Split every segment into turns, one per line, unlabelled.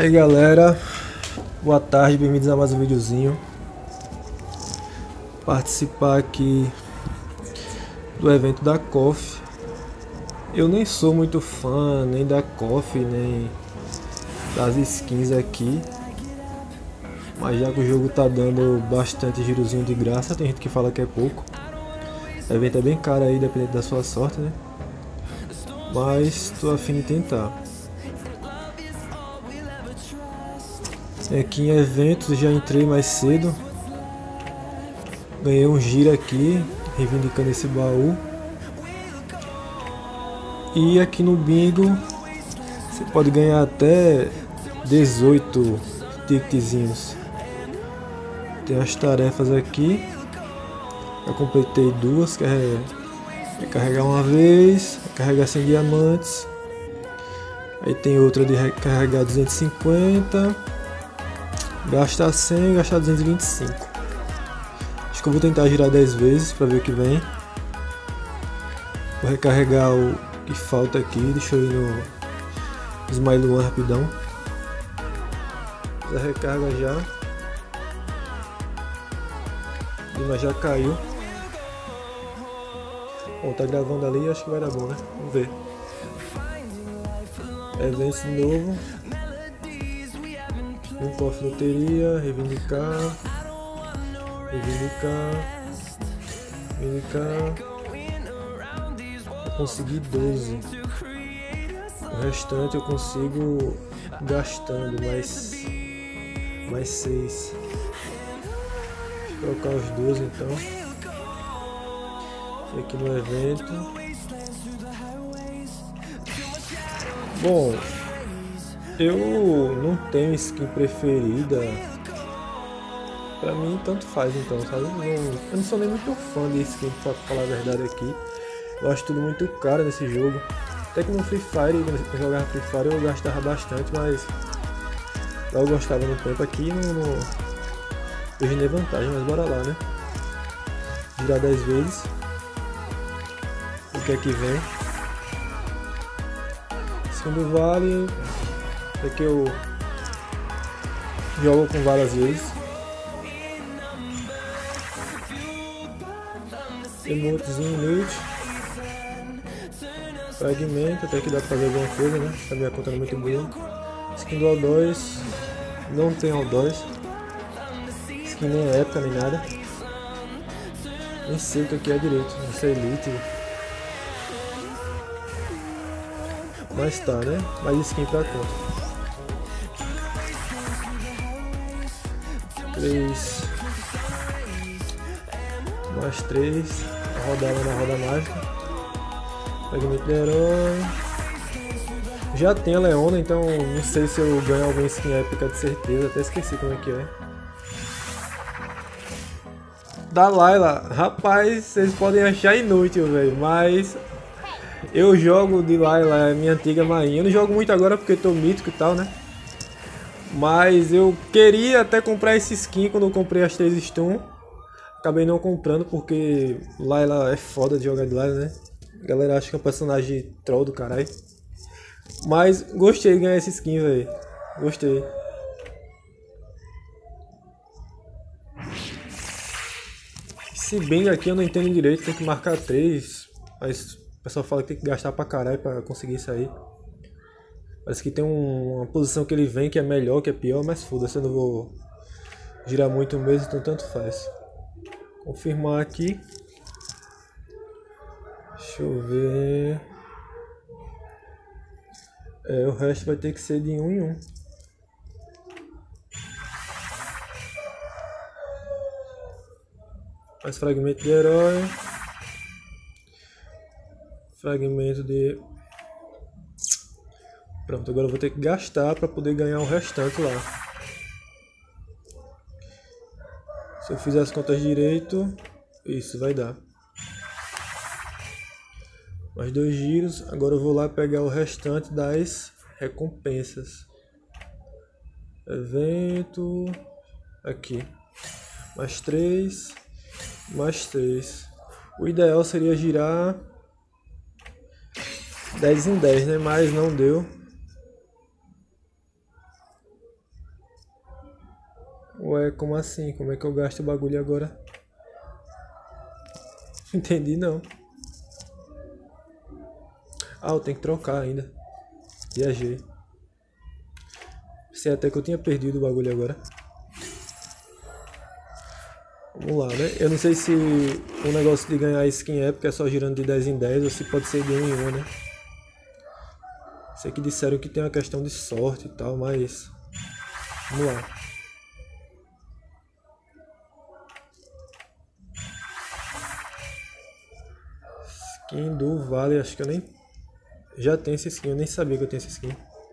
aí galera, boa tarde, bem-vindos a mais um videozinho. Participar aqui do evento da KOF. Eu nem sou muito fã nem da KOF, nem das skins aqui, mas já que o jogo tá dando bastante girozinho de graça, tem gente que fala que é pouco. O evento é bem caro aí, dependendo da sua sorte, né? Mas tô a fim de tentar. Aqui em eventos já entrei mais cedo. Ganhei um giro aqui, reivindicando esse baú. E aqui no bingo você pode ganhar até 18 ticketzinhos. Tem as tarefas aqui. Eu completei duas, que é recarregar uma vez, recarregar 100 diamantes. Aí tem outra de recarregar 250, gastar 100 e gastar 225. Acho que eu vou tentar girar 10 vezes para ver o que vem. Vou recarregar o que falta aqui, deixa eu ir no Smile One rapidão. Já recarga já. Mas já caiu. Bom, tá gravando ali, acho que vai dar bom, né? Vamos ver. Evento novo. Um cofre loteria, reivindicar. Eu consegui 12. O restante eu consigo gastando mais 6. Vou trocar os 12 então. E aqui no evento. Bom, eu não tenho skin preferida. Pra mim tanto faz então, sabe? Eu não sou nem muito fã de skin, pra falar a verdade aqui. Eu acho tudo muito caro nesse jogo. Até que no Free Fire, quando eu jogava Free Fire eu gastava bastante, mas lá eu gostava no tempo. Aqui hoje nem vantagem, mas bora lá, né? Girar 10 vezes. O que é que vem? Skin do vale. Aqui eu jogo com várias vezes. Emotezinho inútil. Fragmento, até que dá pra fazer alguma coisa, né? A minha conta não é muito boa. Skin do O2. Não tem O2. Skin nem é época nem nada. Nem sei o que é direito. Não sei Elite. Mas tá, né? Mais skin pra conta. 3. Mais 3. Rodar lá na roda mágica. Fragmento do herói. Já tem a Leona, então não sei se eu ganho alguma skin épica de certeza. Até esqueci como é que é. Da Layla. Rapaz, vocês podem achar inútil, velho. Mas eu jogo de Layla, é minha antiga mainha. Eu não jogo muito agora porque eu tô mítico e tal, né? Mas eu queria até comprar esse skin quando eu comprei as 3 stun. Acabei não comprando porque Layla é foda de jogar de Layla, né? A galera acha que é um personagem troll do caralho. Mas gostei de ganhar esse skin, velho. Gostei. Se bem que aqui eu não entendo direito, tem que marcar 3. Mas o pessoal fala que tem que gastar pra caralho pra conseguir isso aí. Parece que tem uma posição que ele vem que é melhor, que é pior, mas foda-se, eu não vou girar muito mesmo, então tanto faz. Confirmar aqui. Deixa eu ver. O resto vai ter que ser de 1 em 1. Mais fragmento de herói. Fragmento de... Pronto, agora eu vou ter que gastar para poder ganhar o restante lá. Se eu fizer as contas direito, isso vai dar. Mais 2 giros, agora eu vou lá pegar o restante das recompensas. Evento, aqui. Mais 3, mais 3. O ideal seria girar 10 em 10, né? Mas não deu. Ué, como assim? Como é que eu gasto o bagulho agora? Entendi não. Ah, eu tenho que trocar ainda. Viajei. Sei até que eu tinha perdido o bagulho agora. Vamos lá, né? Eu não sei se o negócio de ganhar skin épica é só girando de 10 em 10 ou se pode ser de 1 em 1, né? Sei que disseram que tem uma questão de sorte e tal, mas... Vamos lá. Skin do Vale, acho que eu nem... Já tenho essa skin, eu nem sabia que eu tenho essa skin.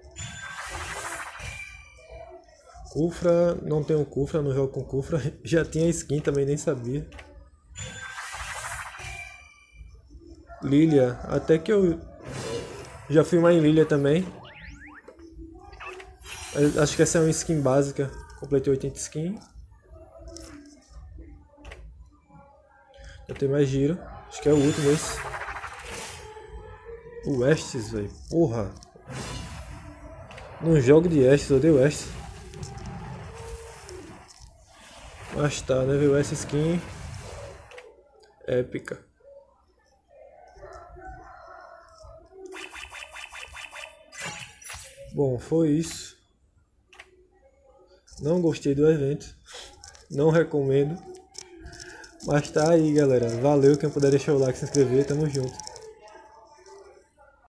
Kufra, não tenho Kufra, não jogo com Kufra. Já tinha skin também, nem sabia. Lilia, até que eu já fui mais em Lilia também. Acho que essa é uma skin básica. Completei 80 skin. Já tem mais giro. Acho que é o último esse. O Estes, velho. Porra. Não jogo de Estes, eu odeio Estes. Mas tá, né? Viu essa skin épica. Bom, foi isso. Não gostei do evento. Não recomendo. Mas tá aí, galera. Valeu. Quem puder deixar o like, se inscrever. Tamo junto.